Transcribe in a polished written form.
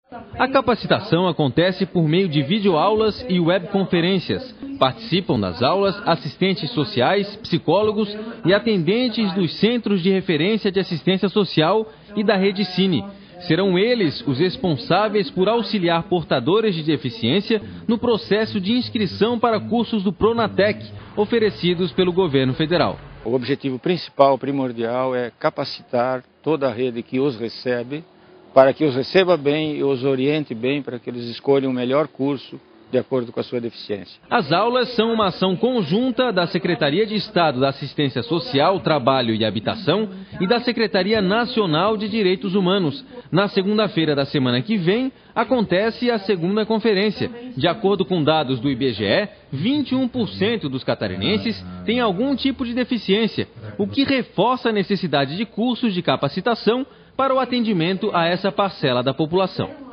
A capacitação acontece por meio de videoaulas e webconferências. Participam das aulas assistentes sociais, psicólogos e atendentes dos Centros de Referência de Assistência Social e da Rede Cine. Serão eles os responsáveis por auxiliar portadores de deficiência no processo de inscrição para cursos do Pronatec, oferecidos pelo governo federal. O objetivo principal, primordial, é capacitar toda a rede que os recebe, para que os receba bem e os oriente bem para que eles escolham o melhor curso de acordo com a sua deficiência. As aulas são uma ação conjunta da Secretaria de Estado da Assistência Social, Trabalho e Habitação e da Secretaria Nacional de Direitos Humanos. Na segunda-feira da semana que vem, acontece a segunda conferência. De acordo com dados do IBGE, 21% dos catarinenses têm algum tipo de deficiência, o que reforça a necessidade de cursos de capacitação para o atendimento a essa parcela da população.